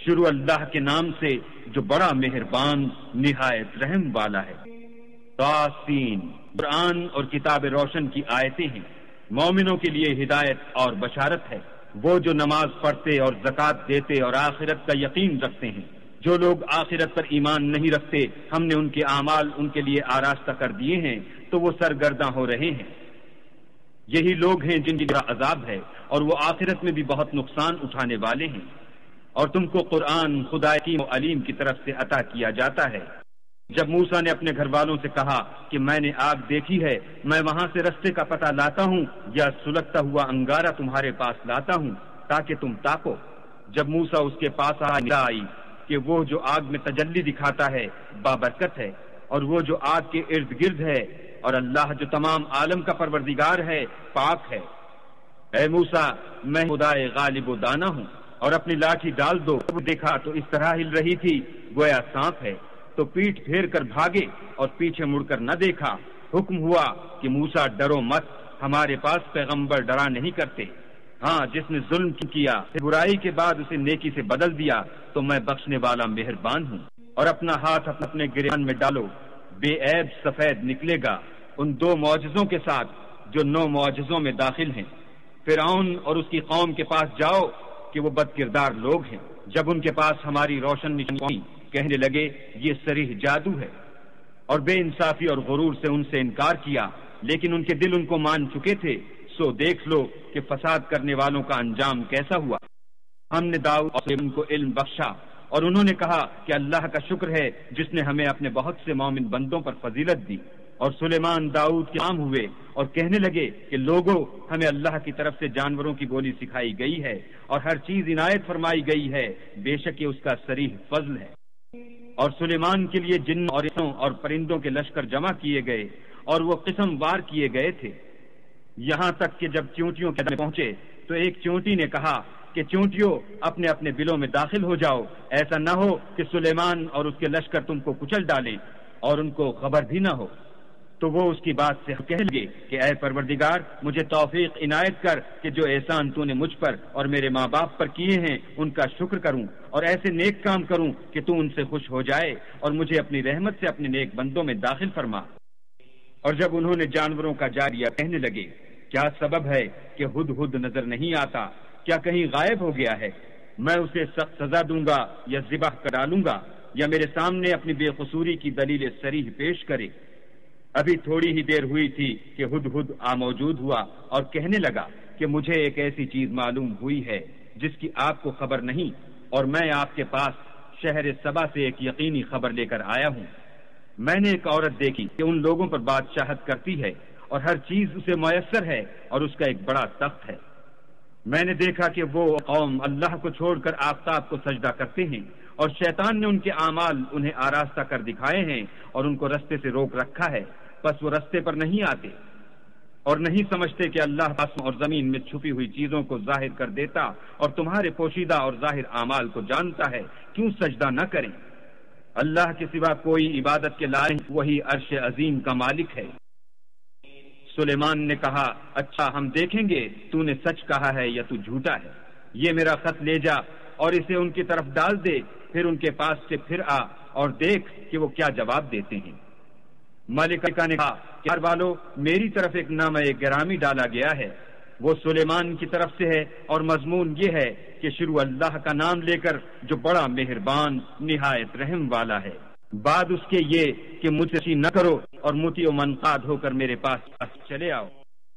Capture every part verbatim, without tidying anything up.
شروع اللہ کے نام سے جو بڑا مہربان نہایت رحم والا ہے۔ طاسین، قرآن اور کتاب روشن کی آیتیں ہیں، مومنوں کے لیے ہدایت اور بشارت ہے۔ وہ جو نماز پڑھتے اور زکوٰۃ دیتے اور آخرت کا یقین رکھتے ہیں۔ جو لوگ آخرت پر ایمان نہیں رکھتے ہم نے ان کے اعمال ان کے لیے آراستہ کر دیے ہیں تو وہ سرگرداں ہو رہے ہیں۔ یہی لوگ ہیں جن کی عذاب ہے اور وہ آخرت میں بھی بہت نقصان اٹھانے والے ہیں۔ اور تم کو قرآن خدا حکیم و علیم کی طرف سے عطا کیا جاتا ہے۔ جب موسیٰ نے اپنے گھر والوں سے کہا کہ میں نے آگ دیکھی ہے، میں وہاں سے رستے کا پتہ لاتا ہوں یا سلگتا ہوا انگارہ تمہارے پاس لاتا ہوں تاکہ تم تاکو۔ جب موسیٰ اس کے پاس آئی کہ وہ جو آگ میں تجلی دکھاتا ہے بابرکت ہے، اور وہ جو آگ کے ارد گرد ہے، اور اللہ جو تمام عالم کا پروردگار ہے پاک ہے۔ اے موسیٰ، میں خدائے غالب و دانا ہوں، اور اپنی لاٹھی ڈال دو۔ دیکھا تو اس طرح ہل رہی تھی گویا سانپ ہے، تو پیٹھ پھیر کر بھاگے اور پیچھے مڑ کر نہ دیکھا۔ حکم ہوا کہ موسیٰ ڈرو مت، ہمارے پاس پیغمبر ڈرا نہیں کرتے۔ ہاں، جس نے ظلم کیا برائی کے بعد اسے نیکی سے بدل دیا تو میں بخشنے والا مہربان ہوں۔ اور اپنا ہاتھ اپنے گریبان میں ڈالو، بے عیب سفید نکلے گا، ان دو معجزوں کے ساتھ جو نو معجزوں میں داخل ہیں۔ فرعون اور اس کی قوم کے پاس جاؤ کہ وہ بد کردار لوگ ہیں۔ جب ان کے پاس ہماری روشن نشانی کہنے لگے یہ صریح جادو ہے، اور بے انصافی اور غرور سے ان سے انکار کیا، لیکن ان کے دل ان کو مان چکے تھے، سو دیکھ لو کہ فساد کرنے والوں کا انجام کیسا ہوا۔ ہم نے داؤد اور ان کو علم بخشا، اور انہوں نے کہا کہ اللہ کا شکر ہے جس نے ہمیں اپنے بہت سے مومن بندوں پر فضیلت دی۔ اور سلیمان داؤد کے عام ہوئے اور کہنے لگے کہ لوگوں، ہمیں اللہ کی طرف سے جانوروں کی بولی سکھائی گئی ہے اور ہر چیز عنایت فرمائی گئی ہے، بے شک یہ اس کا صریح فضل ہے۔ اور سلیمان کے لیے جن اور انسوں اور پرندوں کے لشکر جمع کیے گئے اور وہ قسم وار کیے گئے تھے، یہاں تک کہ جب چونٹیوں کے میں پہنچے تو ایک چونٹی نے کہا کہ چونٹیوں اپنے اپنے بلوں میں داخل ہو جاؤ، ایسا نہ ہو کہ سلیمان اور اس کے لشکر تم کو کچل ڈالیں اور ان کو خبر بھی نہ ہو۔ تو وہ اس کی بات سے کہہ لگے کہ اے پروردگار، مجھے توفیق عنایت کر کہ جو احسان تو نے مجھ پر اور میرے ماں باپ پر کیے ہیں ان کا شکر کروں اور ایسے نیک کام کروں کہ تو ان سے خوش ہو جائے، اور مجھے اپنی رحمت سے اپنے نیک بندوں میں داخل فرما۔ اور جب انہوں نے جانوروں کا جاریہ کہنے لگے کیا سبب ہے کہ ہد ہد نظر نہیں آتا، کیا کہیں غائب ہو گیا ہے؟ میں اسے سخت سزا دوں گا یا ذبح کر ڈالوں گا یا میرے سامنے اپنی بے قصوری کی دلیل صریح پیش کرے۔ ابھی تھوڑی ہی دیر ہوئی تھی کہ ہد ہد آ موجود ہوا اور کہنے لگا کہ مجھے ایک ایسی چیز معلوم ہوئی ہے جس کی آپ کو خبر نہیں، اور میں آپ کے پاس شہر سبا سے ایک یقینی خبر لے کر آیا ہوں۔ میں نے ایک عورت دیکھی کہ ان لوگوں پر بادشاہت کرتی ہے اور ہر چیز اسے میسر ہے اور اس کا ایک بڑا تخت ہے۔ میں نے دیکھا کہ وہ قوم اللہ کو چھوڑ کر آفتاب کو سجدہ کرتے ہیں، اور شیطان نے ان کے اعمال انہیں آراستہ کر دکھائے ہیں اور ان کو رستے سے روک رکھا ہے، بس وہ رستے پر نہیں آتے اور نہیں سمجھتے کہ اللہ آسمان اور زمین میں چھپی ہوئی چیزوں کو ظاہر کر دیتا اور تمہارے پوشیدہ اور ظاہر اعمال کو جانتا ہے، کیوں سجدہ نہ کریں؟ اللہ کے سوا کوئی عبادت کے لائق، وہی عرش عظیم کا مالک ہے۔ سلیمان نے کہا اچھا ہم دیکھیں گے تو نے سچ کہا ہے یا تو جھوٹا ہے۔ یہ میرا خط لے جا اور اسے ان کی طرف ڈال دے، پھر ان کے پاس سے پھر آ اور دیکھ کہ وہ کیا جواب دیتے ہیں۔ ملکہ نے کہا کہ ہر والو میری طرف ایک نامہ گرامی ڈالا گیا ہے، وہ سلیمان کی طرف سے ہے، اور مضمون یہ ہے کہ شروع اللہ کا نام لے کر جو بڑا مہربان نہایت رحم والا ہے۔ بعد اس کے یہ کہ مجھ سے نہ کرو اور متی و منقاد ہو کر میرے پاس چلے آؤ۔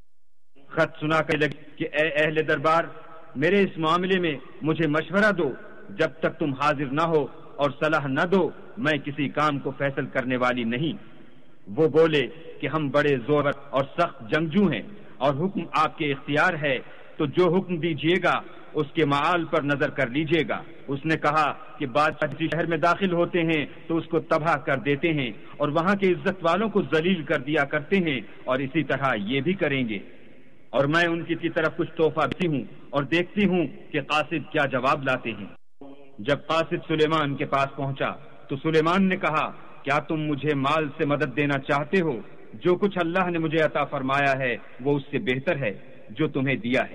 خط سنا کر لگے کہ اے اہل دربار، میرے اس معاملے میں مجھے مشورہ دو، جب تک تم حاضر نہ ہو اور صلاح نہ دو میں کسی کام کو فیصل کرنے والی نہیں۔ وہ بولے کہ ہم بڑے زور اور سخت جنگجو ہیں اور حکم آپ کے اختیار ہے، تو جو حکم دیجیے گا اس کے معال پر نظر کر لیجیے گا۔ اس نے کہا کہ بادشاہ جس شہر میں داخل ہوتے ہیں تو اس کو تباہ کر دیتے ہیں اور وہاں کے عزت والوں کو ذلیل کر دیا کرتے ہیں، اور اسی طرح یہ بھی کریں گے۔ اور میں ان کی طرف کچھ تحفہ دیتی ہوں اور دیکھتی ہوں کہ قاصد کیا جواب لاتے ہیں۔ جب قاصد سلیمان کے پاس پہنچا تو سلیمان نے کہا کیا تم مجھے مال سے مدد دینا چاہتے ہو؟ جو کچھ اللہ نے مجھے عطا فرمایا ہے وہ اس سے بہتر ہے جو تمہیں دیا ہے۔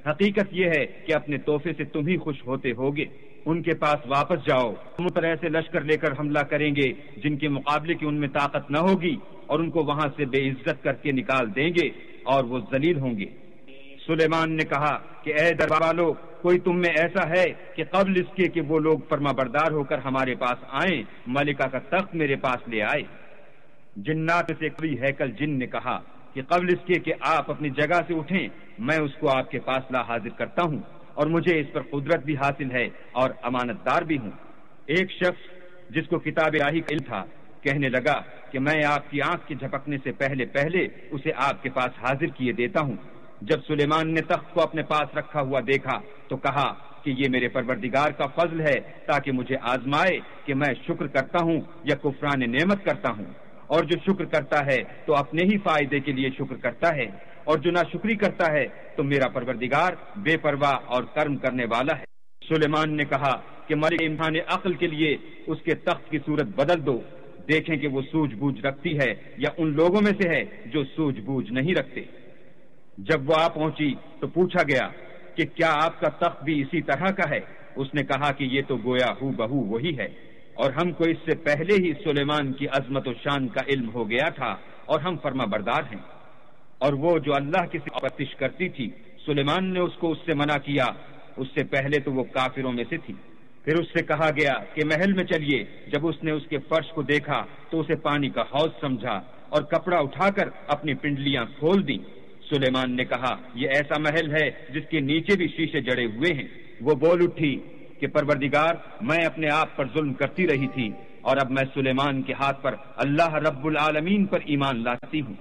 حقیقت یہ ہے کہ اپنے تحفے سے تم ہی خوش ہوتے ہوگے۔ ان کے پاس واپس جاؤ، ہم پر ایسے لشکر لے کر حملہ کریں گے جن کے مقابلے کی ان میں طاقت نہ ہوگی، اور ان کو وہاں سے بے عزت کر کے نکال دیں گے اور وہ ذلیل ہوں گے۔ سلیمان نے کہا کہ اے دربار والو، کوئی تم میں ایسا ہے کہ قبل اس کے کہ وہ لوگ فرما بردار ہو کر ہمارے پاس آئیں، ملکہ کا تخت میرے پاس لے آئے؟ جنات سے کوئی ہیکل جن نے کہا کہ قبل اس کے کہ آپ اپنی جگہ سے اٹھیں، میں اس کو آپ کے پاس لا حاضر کرتا ہوں، اور مجھے اس پر قدرت بھی حاصل ہے اور امانت دار بھی ہوں۔ ایک شخص جس کو کتاب الہی کا علم تھا کہنے لگا کہ میں آپ کی آنکھ کے جھپکنے سے پہلے پہلے اسے آپ کے پاس حاضر کیے دیتا ہوں۔ جب سلیمان نے تخت کو اپنے پاس رکھا ہوا دیکھا تو کہا کہ یہ میرے پروردگار کا فضل ہے تاکہ مجھے آزمائے کہ میں شکر کرتا ہوں یا کفران نعمت کرتا ہوں، اور جو شکر کرتا ہے تو اپنے ہی فائدے کے لیے شکر کرتا ہے، اور جو ناشکری کرتا ہے تو میرا پروردگار بے پرواہ اور کرم کرنے والا ہے۔ سلیمان نے کہا کہ ملک امتحان عقل کے لیے اس کے تخت کی صورت بدل دو، دیکھیں کہ وہ سوجھ بوجھ رکھتی ہے یا ان لوگوں میں سے ہے جو سوجھ بوجھ نہیں رکھتے۔ جب وہ آ پہنچی تو پوچھا گیا کہ کیا آپ کا تخت بھی اسی طرح کا ہے؟ اس نے کہا کہ یہ تو گویا ہو بہو وہی ہے، اور ہم کو اس سے پہلے ہی سلیمان کی عظمت و شان کا علم ہو گیا تھا، اور ہم فرما بردار ہیں۔ اور وہ جو اللہ کی پرستش کرتی تھی، سلیمان نے اس کو اس سے منع کیا، اس سے پہلے تو وہ کافروں میں سے تھی۔ پھر اس سے کہا گیا کہ محل میں چلیے۔ جب اس نے اس کے فرش کو دیکھا تو اسے پانی کا حوض سمجھا اور کپڑا اٹھا کر اپنی پنڈلیاں کھول دیں۔ سلیمان نے کہا یہ ایسا محل ہے جس کے نیچے بھی شیشے جڑے ہوئے ہیں۔ وہ بول اٹھی کہ پروردگار، میں اپنے آپ پر ظلم کرتی رہی تھی، اور اب میں سلیمان کے ہاتھ پر اللہ رب العالمین پر ایمان لاتی ہوں۔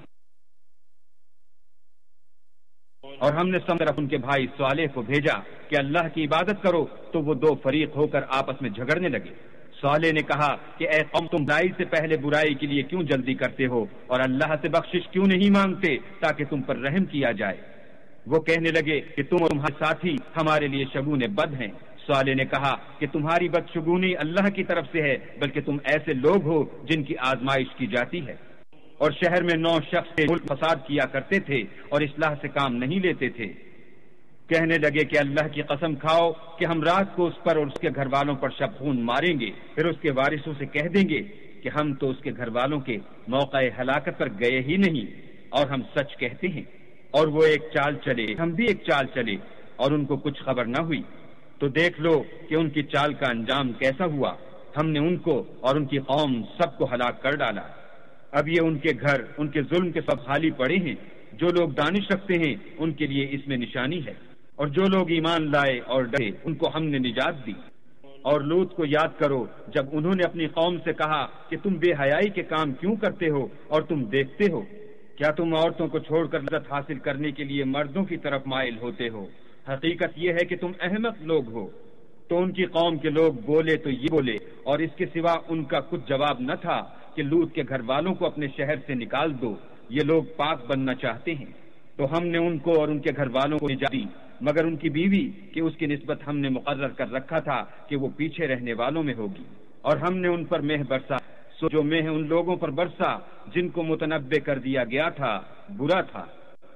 اور ہم نے سب طرف ان کے بھائی صالح کو بھیجا کہ اللہ کی عبادت کرو، تو وہ دو فریق ہو کر آپس میں جھگڑنے لگے۔ صالح نے کہا کہ اے قوم، تم برائی سے پہلے برائی کے لیے کیوں جلدی کرتے ہو، اور اللہ سے بخشش کیوں نہیں مانگتے تاکہ تم پر رحم کیا جائے؟ وہ کہنے لگے کہ تم اور تمہارے ساتھی ہمارے لیے شگون بد ہیں۔ صالح نے کہا کہ تمہاری بدشگونی اللہ کی طرف سے ہے، بلکہ تم ایسے لوگ ہو جن کی آزمائش کی جاتی ہے۔ اور شہر میں نو شخص ملک فساد کیا کرتے تھے اور اصلاح سے کام نہیں لیتے تھے۔ کہنے لگے کہ اللہ کی قسم کھاؤ کہ ہم رات کو اس پر اور اس کے گھر والوں پر شب خون ماریں گے، پھر اس کے وارثوں سے کہہ دیں گے کہ ہم تو اس کے گھر والوں کے موقع ہلاکت پر گئے ہی نہیں، اور ہم سچ کہتے ہیں۔ اور وہ ایک چال چلے، ہم بھی ایک چال چلے، اور ان کو کچھ خبر نہ ہوئی۔ تو دیکھ لو کہ ان کی چال کا انجام کیسا ہوا۔ ہم نے ان کو اور ان کی قوم سب کو ہلاک کر ڈالا۔ اب یہ ان کے گھر ان کے ظلم کے سب خالی پڑے ہیں۔ جو لوگ دانش رکھتے ہیں ان کے لیے اس میں نشانی ہے، اور جو لوگ ایمان لائے اور ڈرے ان کو ہم نے نجات دی۔ اور لوط کو یاد کرو جب انہوں نے اپنی قوم سے کہا کہ تم بے حیائی کے کام کیوں کرتے ہو اور تم دیکھتے ہو؟ کیا تم عورتوں کو چھوڑ کر لذت حاصل کرنے کے لیے مردوں کی طرف مائل ہوتے ہو؟ حقیقت یہ ہے کہ تم احمق لوگ ہو۔ تو ان کی قوم کے لوگ بولے تو یہ بولے، اور اس کے سوا ان کا کچھ جواب نہ تھا کہ لوط کے گھر والوں کو اپنے شہر سے نکال دو، یہ لوگ پاک بننا چاہتے ہیں۔ تو ہم نے ان کو اور ان کے گھر والوں کو نجات دی، مگر ان کی بیوی کہ اس کی نسبت ہم نے مقرر کر رکھا تھا کہ وہ پیچھے رہنے والوں میں ہوگی۔ اور ہم نے ان پر مہ برسا، سو جو مہ ان لوگوں پر برسا جن کو متنبع کر دیا گیا تھا برا تھا۔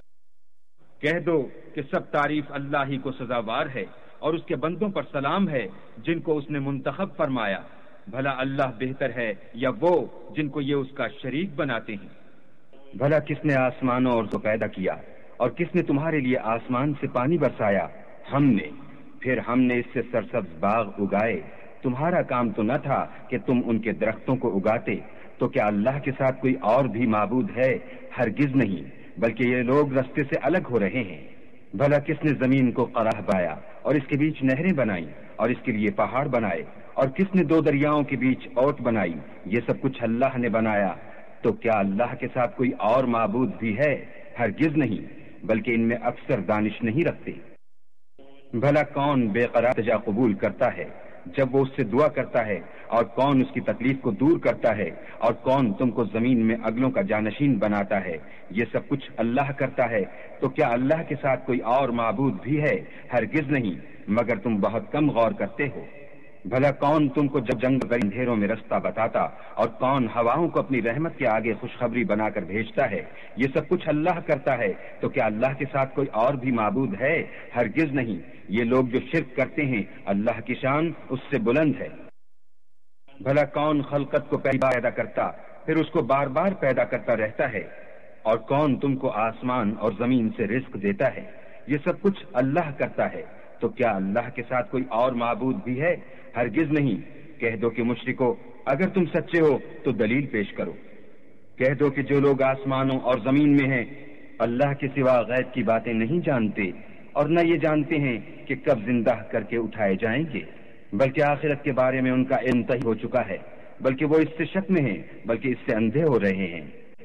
کہہ دو کہ سب تعریف اللہ ہی کو سزاوار ہے، اور اس کے بندوں پر سلام ہے جن کو اس نے منتخب فرمایا۔ بھلا اللہ بہتر ہے یا وہ جن کو یہ اس کا شریک بناتے ہیں؟ بھلا کس نے آسمانوں اور کو پیدا کیا، اور کس نے تمہارے لیے آسمان سے پانی برسایا؟ ہم نے۔ پھر ہم نے اس سے سرسبز باغ اگائے۔ تمہارا کام تو نہ تھا کہ تم ان کے درختوں کو اگاتے؟ تو کیا اللہ کے ساتھ کوئی اور بھی معبود ہے؟ ہرگز نہیں، بلکہ یہ لوگ رستے سے الگ ہو رہے ہیں۔ بھلا کس نے زمین کو قرہ بایا اور اس کے بیچ نہریں بنائیں اور اس کے لیے پہاڑ بنائے؟ اور کس نے دو دریاؤں کے بیچ اوٹ بنائی؟ یہ سب کچھ اللہ نے بنایا۔ تو کیا اللہ کے ساتھ کوئی اور معبود بھی ہے؟ ہرگز نہیں، بلکہ ان میں اکثر دانش نہیں رکھتے۔ بھلا کون بے قرار التجا قبول کرتا ہے جب وہ اس سے دعا کرتا ہے، اور کون اس کی تکلیف کو دور کرتا ہے، اور کون تم کو زمین میں اگلوں کا جانشین بناتا ہے؟ یہ سب کچھ اللہ کرتا ہے۔ تو کیا اللہ کے ساتھ کوئی اور معبود بھی ہے؟ ہرگز نہیں، مگر تم بہت کم غور کرتے ہو۔ بھلا کون تم کو جب جنگ بھرے اندھیروں میں رستہ بتاتا اور کون ہواؤں کو اپنی رحمت کے آگے خوشخبری بنا کر بھیجتا ہے؟ یہ سب کچھ اللہ کرتا ہے، تو کیا اللہ کے ساتھ کوئی اور بھی معبود ہے؟ ہرگز نہیں۔ یہ لوگ جو شرک کرتے ہیں اللہ کی شان اس سے بلند ہے۔ بھلا کون خلقت کو پہلی بار پیدا کرتا پھر اس کو بار بار پیدا کرتا رہتا ہے؟ اور کون تم کو آسمان اور زمین سے رزق دیتا ہے؟ یہ سب کچھ اللہ کرتا ہے، تو کیا اللہ کے ساتھ کوئی اور معبود بھی ہے؟ ہرگز نہیں۔ کہہ دو کہ مشرکو اگر تم سچے ہو تو دلیل پیش کرو۔ کہہ دو کہ جو لوگ آسمانوں اور زمین میں ہیں اللہ کے سوا غیب کی باتیں نہیں جانتے اور نہ یہ جانتے ہیں کہ کب زندہ کر کے اٹھائے جائیں گے، بلکہ آخرت کے بارے میں ان کا علم طے ہو چکا ہے، بلکہ وہ اس سے شک میں ہیں، بلکہ اس سے اندھے ہو رہے ہیں۔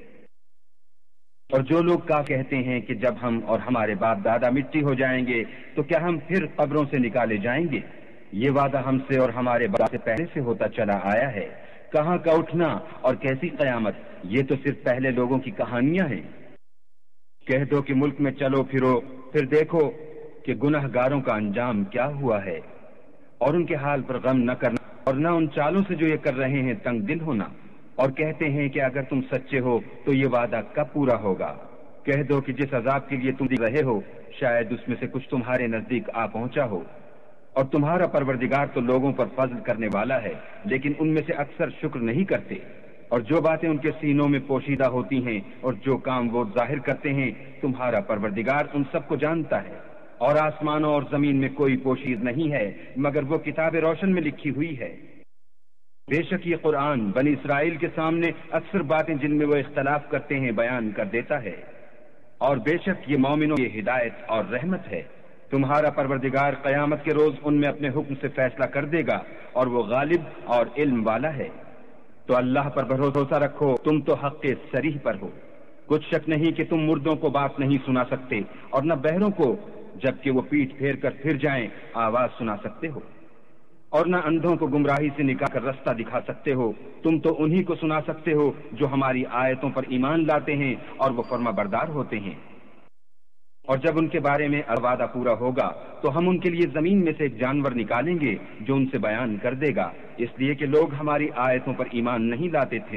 اور جو لوگ کا کہتے ہیں کہ جب ہم اور ہمارے باپ دادا مٹی ہو جائیں گے تو کیا ہم پھر قبروں سے نکالے جائیں گے؟ یہ وعدہ ہم سے اور ہمارے باپ سے پہلے سے ہوتا چلا آیا ہے۔ کہاں کا اٹھنا اور کیسی قیامت، یہ تو صرف پہلے لوگوں کی کہانیاں ہیں۔ کہہ دو کہ ملک میں چلو پھرو پھر دیکھو کہ گناہ گاروں کا انجام کیا ہوا ہے، اور ان کے حال پر غم نہ کرنا اور نہ ان چالوں سے جو یہ کر رہے ہیں تنگ دل ہونا، اور کہتے ہیں کہ اگر تم سچے ہو تو یہ وعدہ کب پورا ہوگا؟ کہہ دو کہ جس عذاب کے لیے تم دیکھ رہے ہو شاید اس میں سے کچھ تمہارے نزدیک آ پہنچا ہو، اور تمہارا پروردگار تو لوگوں پر فضل کرنے والا ہے، لیکن ان میں سے اکثر شکر نہیں کرتے۔ اور جو باتیں ان کے سینوں میں پوشیدہ ہوتی ہیں اور جو کام وہ ظاہر کرتے ہیں تمہارا پروردگار ان سب کو جانتا ہے۔ اور آسمانوں اور زمین میں کوئی پوشید نہیں ہے مگر وہ کتاب روشن میں لکھی ہوئی ہے۔ بے شک یہ قرآن بنی اسرائیل کے سامنے اکثر باتیں جن میں وہ اختلاف کرتے ہیں بیان کر دیتا ہے، اور بے شک یہ مومنوں کی ہدایت اور رحمت ہے۔ تمہارا پروردگار قیامت کے روز ان میں اپنے حکم سے فیصلہ کر دے گا، اور وہ غالب اور علم والا ہے۔ تو اللہ پر بھروسہ رکھو، تم تو حق صریح پر ہو۔ کچھ شک نہیں کہ تم مردوں کو بات نہیں سنا سکتے اور نہ بہروں کو جبکہ وہ پیٹ پھیر کر پھر جائیں آواز سنا سکتے ہو، اور نہ اندھوں کو گمراہی سے نکال کر رستہ دکھا سکتے ہو۔ تم تو انہی کو سنا سکتے ہو جو ہماری آیتوں پر ایمان لاتے ہیں اور وہ فرما بردار ہوتے ہیں۔ اور جب ان کے بارے میں وعدہ پورا ہوگا تو ہم ان کے لیے زمین میں سے ایک جانور نکالیں گے جو ان سے بیان کر دے گا، اس لیے کہ لوگ ہماری آیتوں پر ایمان نہیں لاتے تھے۔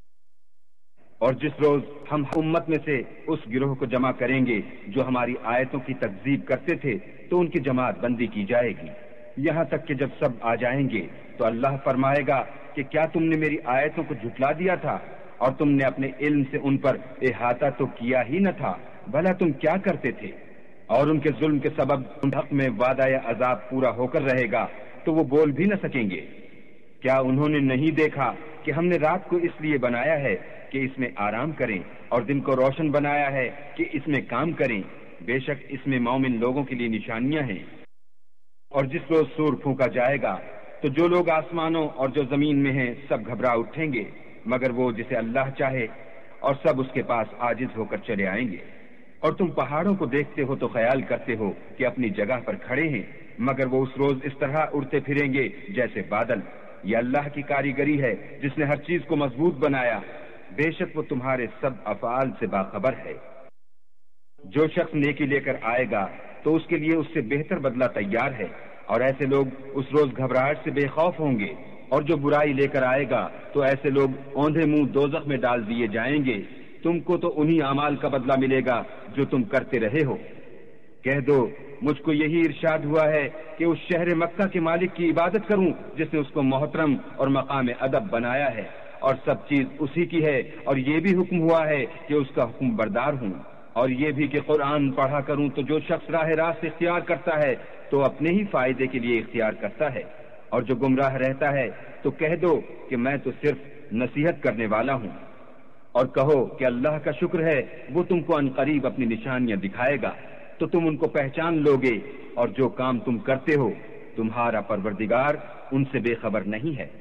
اور جس روز ہم امت میں سے اس گروہ کو جمع کریں گے جو ہماری آیتوں کی تکذیب کرتے تھے تو ان کی جماعت بندی کی جائے گی، یہاں تک کہ جب سب آ جائیں گے تو اللہ فرمائے گا کہ کیا تم نے میری آیتوں کو جھٹلا دیا تھا اور تم نے اپنے علم سے ان پر احاطہ تو کیا ہی نہ تھا؟ بھلا تم کیا کرتے تھے؟ اور ان کے ظلم کے سبب ان حق میں وعدہ یا عذاب پورا ہو کر رہے گا تو وہ بول بھی نہ سکیں گے۔ کیا انہوں نے نہیں دیکھا کہ ہم نے رات کو اس لیے بنایا ہے کہ اس میں آرام کریں اور دن کو روشن بنایا ہے کہ اس میں کام کریں؟ بے شک اس میں مومن لوگوں کے لیے نشانیاں ہیں۔ اور جس روز سور پھونکا جائے گا تو جو لوگ آسمانوں اور جو زمین میں ہیں سب گھبرا اٹھیں گے مگر وہ جسے اللہ چاہے، اور سب اس کے پاس عاجز ہو کر چلے آئیں گے۔ اور تم پہاڑوں کو دیکھتے ہو تو خیال کرتے ہو کہ اپنی جگہ پر کھڑے ہیں، مگر وہ اس روز اس طرح اڑتے پھریں گے جیسے بادل۔ یہ اللہ کی کاریگری ہے جس نے ہر چیز کو مضبوط بنایا، بے شک وہ تمہارے سب افعال سے باخبر ہے۔ جو شخص نیکی لے کر آئے گا تو اس کے لیے اس سے بہتر بدلہ تیار ہے، اور ایسے لوگ اس روز گھبراہٹ سے بے خوف ہوں گے۔ اور جو برائی لے کر آئے گا تو ایسے لوگ اوندھے منہ دوزخ میں ڈال دیے جائیں گے۔ تم کو تو انہی اعمال کا بدلہ ملے گا جو تم کرتے رہے ہو۔ کہہ دو مجھ کو یہی ارشاد ہوا ہے کہ اس شہر مکہ کے مالک کی عبادت کروں جس نے اس کو محترم اور مقام ادب بنایا ہے، اور سب چیز اسی کی ہے، اور یہ بھی حکم ہوا ہے کہ اس کا حکم بردار ہوں، اور یہ بھی کہ قرآن پڑھا کروں تو جو شخص راہ راست اختیار کرتا ہے تو اپنے ہی فائدے کے لیے اختیار کرتا ہے، اور جو گمراہ رہتا ہے تو کہہ دو کہ میں تو صرف نصیحت کرنے والا ہوں۔ اور کہو کہ اللہ کا شکر ہے وہ تم کو عنقریب اپنی نشانیاں دکھائے گا تو تم ان کو پہچان لوگے، اور جو کام تم کرتے ہو تمہارا پروردگار ان سے بے خبر نہیں ہے۔